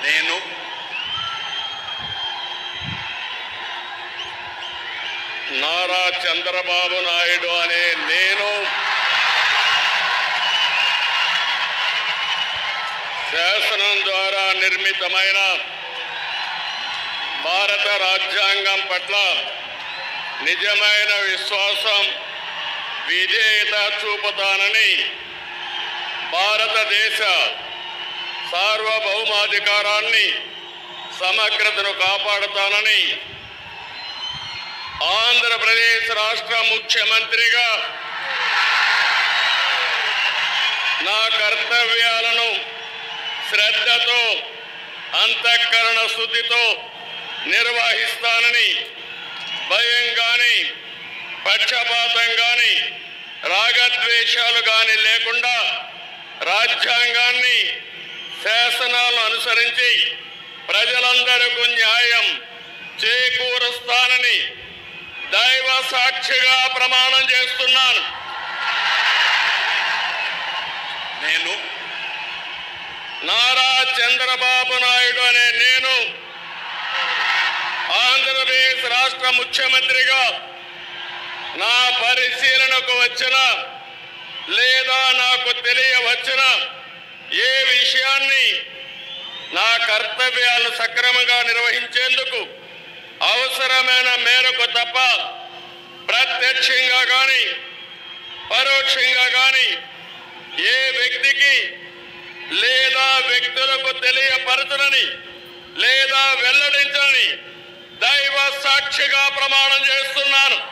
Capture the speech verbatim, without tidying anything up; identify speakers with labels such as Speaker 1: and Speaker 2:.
Speaker 1: నేను నారా చంద్రబాబు నాయుడు అనే నేను శాసనం ద్వారా నిర్మితమైన భారత రాజ్యాంగం పట్ల నిజమైన విశ్వాసం విధేయత చూపుతానని భారతదేశ సార్వభౌమాధికారాన్ని సమగ్రతను కాపాడుతానని ఆంధ్రప్రదేశ్ రాష్ట్ర ముఖ్యమంత్రిగా నా కర్తవ్యాలను శ్రద్ధతో అంతఃకరణ శుద్ధితో నిర్వహిస్తానని భయం గాని పక్షపాతం గాని రాగద్వేషాలు గాని లేకుండా రాజ్యాంగాన్ని శాసనాలను అనుసరించి ప్రజలందరికీ న్యాయం చేకూరుస్తానని దైవ సాక్షిగా ప్రమాణం చేస్తున్నాను. నేను నారా చంద్రబాబు నాయుడు అనే నేను ఆంధ్రప్రదేశ్ రాష్ట్ర ముఖ్యమంత్రిగా నా పరిశీలనకు వచ్చిన లేదా నాకు తెలియవచ్చిన ఏ విషయాన్ని నా కర్తవ్యాలను సక్రమంగా నిర్వహించేందుకు అవసరమైన మేరకు తప్ప ప్రత్యక్షంగా కానీ పరోక్షంగా కానీ ఏ వ్యక్తికి లేదా వ్యక్తులకు తెలియపరచనని లేదా వెల్లడించని దైవ సాక్షిగా ప్రమాణం చేస్తున్నాను.